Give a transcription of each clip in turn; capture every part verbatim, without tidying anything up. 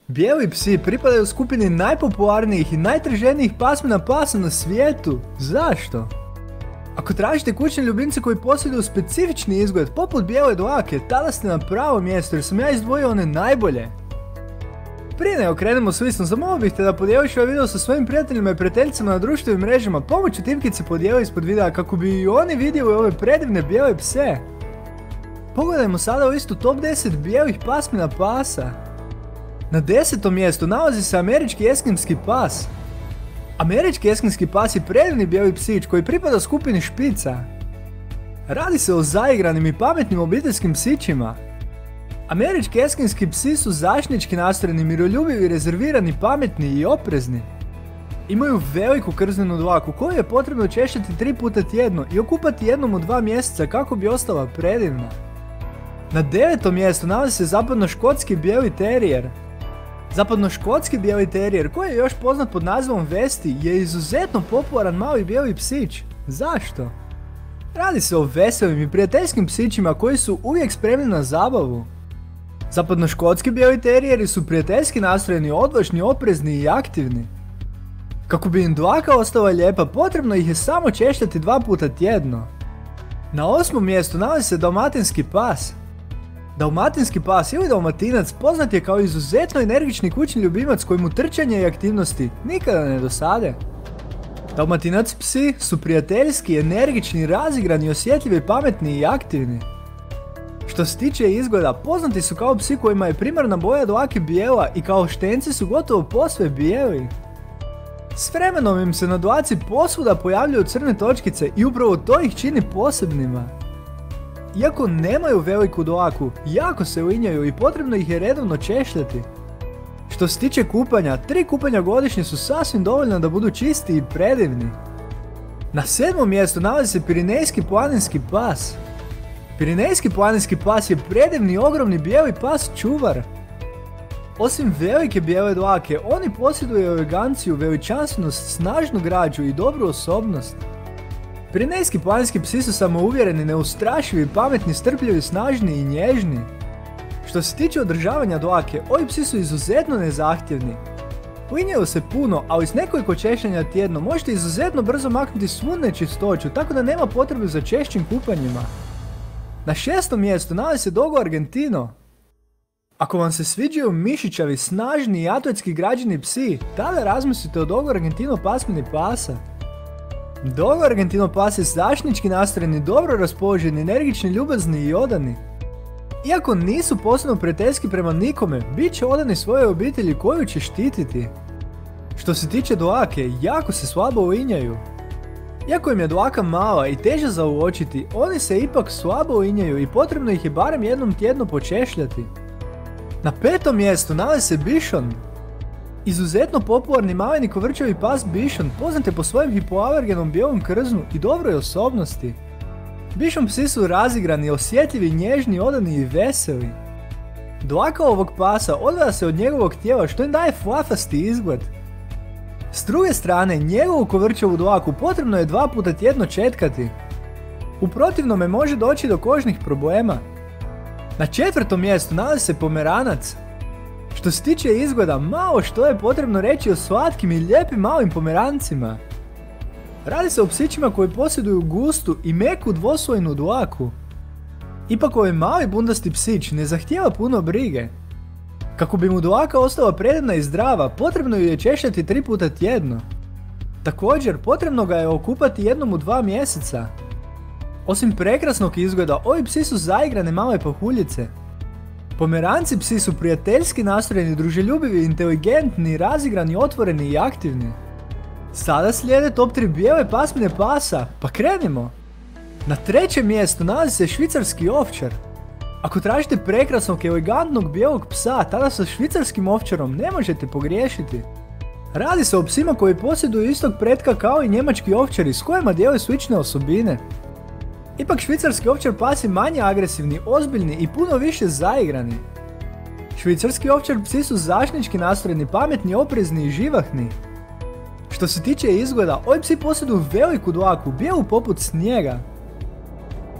Bijeli psi pripadaju skupini najpopularnijih i najtraženijih pasmina pasa na svijetu. Zašto? Ako tražite kućne ljubimce koji posjeduju specifični izgled poput bijele dlake, tada ste na pravo mjesto jer sam ja izdvojio one najbolje. Prije nego krenemo s listom, zamolio bih te da podijeliš ovaj video sa svojim prijateljima i prijateljicama na društvenim mrežama, pomoću tipkice podijeli ispod videa kako bi i oni vidjeli ove predivne bijele pse. Pogledajmo sada listu top deset bijelih pasmina pasa. Na desetom mjestu nalazi se američki eskimski pas. Američki eskimski pas je predivni bijeli psić koji pripada skupini špica. Radi se o zaigranim i pametnim obiteljskim psićima. Američki eskimski psi su zaštitnički nastrojeni, miroljubivi, rezervirani, pametni i oprezni. Imaju veliku krznenu dlaku koju je potrebno češljati tri puta tjedno i okupati jednom u dva mjeseca kako bi ostala predivna. Na devetom mjestu nalazi se zapadnoškotski bijeli terijer. Zapadnoškotski bijeli terijer, koji je još poznat pod nazivom Vesti, je izuzetno popularan mali bijeli psić. Zašto? Radi se o veselim i prijateljskim psićima koji su uvijek spremni na zabavu. Zapadnoškotski bijeli terijeri su prijateljski nastrojeni, odvažni, oprezni i aktivni. Kako bi im dlaka ostala lijepa, potrebno ih je samo češljati dva puta tjedno. Na osmom mjestu nalazi se dalmatinski pas. Dalmatinski pas ili dalmatinac poznat je kao izuzetno energični kućni ljubimac kojemu trčanje i aktivnosti nikada ne dosade. Dalmatinac psi su prijateljski, energični, razigrani, osjetljivi, pametni i aktivni. Što se tiče izgleda, poznati su kao psi kojima je primarna boja dlake bijela i kao štenci su gotovo posve bijeli. S vremenom im se na dlaci posvuda pojavljuju crne točkice i upravo to ih čini posebnima. Iako nemaju veliku dlaku, jako se uinjaju i potrebno ih je redovno češljati. Što se tiče kupanja, tri kupanja godišnje su sasvim dovoljna da budu čisti i predivni. Na sedmom mjestu nalazi se pirinejski planinski pas. Pirinejski planinski pas je predivni ogromni bijeli pas čuvar. Osim velike bijele dlake, oni posjeduju eleganciju, veličanstvenost, snažnu građu i dobru osobnost. Pirinejski planinski psi su samouvjereni, neustrašivi, pametni, strpljivi, snažni i nježni. Što se tiče održavanja dlake, ovi psi su izuzetno nezahtjevni. Uinjaju se puno, ali s nekoliko češljanja tjedno možete izuzetno brzo maknuti svu nečistoću, tako da nema potrebe za češćim kupanjima. Na šestom mjestu nalazi se Dogo Argentino. Ako vam se sviđaju mišićavi, snažni i atletski građeni psi, tada razmislite o Dogo Argentino pasmini pasa. Dogo Argentino pas je zaštitnički nastrojeni, dobro raspoloženi, energični, ljubazni i odani. Iako nisu posebno prijateljski prema nikome, bit će odani svojoj obitelji koju će štititi. Što se tiče dlake, jako se slabo uinjaju. Iako im je dlaka mala i teža za uočiti, oni se ipak slabo uinjaju i potrebno ih je barem jednom tjedno počešljati. Na petom mjestu nalazi se Bichon. Izuzetno popularni maleni kovrčavi pas Bichon poznat je po svojem hipoalergenom bijelom krznu i dobroj osobnosti. Bichon psi su razigrani, osjetljivi, nježni, odani i veseli. Dlaka ovog pasa odvaja se od njegovog tijela što im daje flafasti izgled. S druge strane, njegovu kovrčavu dlaku potrebno je dva puta tjedno četkati. U protivnome može doći do kožnih problema. Na četvrtom mjestu nalazi se Pomeranac. Što se tiče izgleda, malo što je potrebno reći o slatkim i lijepim malim pomerancima. Radi se o psićima koji posjeduju gustu i meku dvoslojnu dlaku. Ipak ovaj mali bundasti psić ne zahtijeva puno brige. Kako bi mu dlaka ostala predivna i zdrava, potrebno ju je češljati tri puta tjedno. Također, potrebno ga je okupati jednom u dva mjeseca. Osim prekrasnog izgleda, ovi psi su zaigrane male pahuljice. Pomeranci psi su prijateljski nastrojeni, druželjubivi, inteligentni, razigrani, otvoreni i aktivni. Sada slijede top tri bijele pasmine pasa, pa krenimo! Na trećem mjestu nalazi se švicarski ovčar. Ako tražite prekrasnog, elegantnog bijelog psa, tada sa švicarskim ovčarom ne možete pogriješiti. Radi se o psima koji posjeduju istog pretka kao i njemački ovčari s kojima dijele slične osobine. Ipak švicarski ovčar pas je manje agresivni, ozbiljni i puno više zaigrani. Švicarski ovčar psi su zaštitnički nastrojeni, pametni, oprezni i živahni. Što se tiče izgleda, ovi psi posjeduju veliku dlaku, bijelu poput snijega.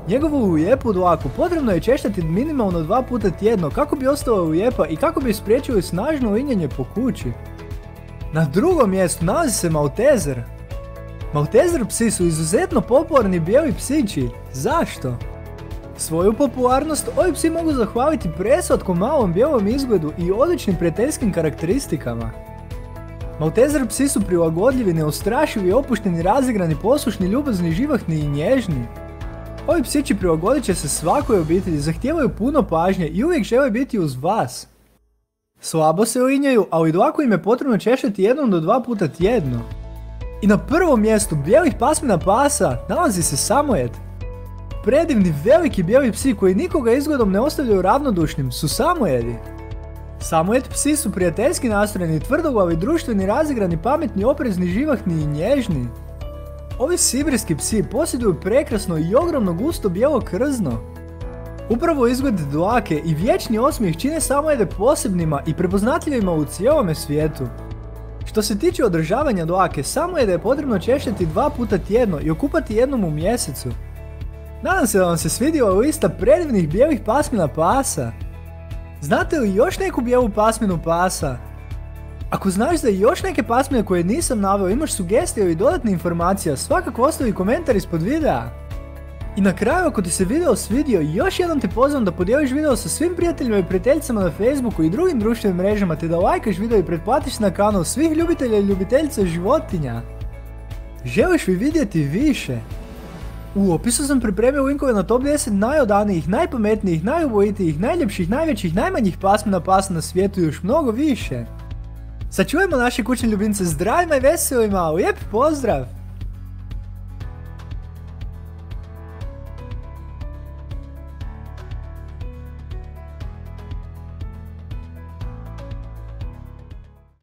Njegovu ujepu dlaku potrebno je češljati minimalno dva puta tjedno kako bi ostala ujepa i kako bi spriječili snažno linjanje po kući. Na drugom mjestu nalazi se Maltezer. Maltezer psi su izuzetno popularni bijeli psići. Zašto? Svoju popularnost ovi psi mogu zahvaliti preslatkom malom bijelom izgledu i odličnim prijateljskim karakteristikama. Maltezer psi su prilagodljivi, neustrašivi, opušteni, razigrani, poslušni, ljubazni, živahni i nježni. Ovi psići prilagodit će se svakoj obitelji, zahtijevaju puno pažnje i uvijek žele biti uz vas. Slabo se linjaju, ali dlaku im je potrebno češljati jednom do dva puta tjedno. I na prvom mjestu bijelih pasmina pasa nalazi se Samoyed. Predivni veliki bijeli psi koji nikoga izgledom ne ostavljaju ravnodušnim su Samoyedi. Samoyed psi su prijateljski nastrojeni, tvrdoglavi, društveni, razigrani, pametni, oprezni, živahni i nježni. Ovi sibirski psi posjeduju prekrasno i ogromno gusto bijelo krzno. Upravo izgled dlake i vječni osmijeh čine Samoyede posebnima i prepoznatljivima u cijelome svijetu. Što se tiče održavanja dlake, Samoyede je potrebno češljati dva puta tjedno i okupati jednom u mjesecu. Nadam se da vam se svidjela lista predivnih bijelih pasmina pasa. Znate li još neku bijelu pasminu pasa? Ako znaš za još neke pasmine koje nisam naveo, imaš sugestije ili dodatne informacije, svakako ostavi komentar ispod videa. I na kraju, ako ti se video svidio, još jednom te pozivam da podijeliš video sa svim prijateljima i prijateljicama na Facebooku i drugim društvenim mrežama, te da lajkaš video i pretplatiš se na kanal svih ljubitelja i ljubiteljica životinja. Želiš li vidjeti više? U opisu sam pripremio linkove na top deset najodanijih, najpametnijih, najubojitijih, najljepših, najvećih, najmanjih pasmina pasa na svijetu i još mnogo više. Sačuvajmo naše kućne ljubimce zdravima i veselima, lijep pozdrav!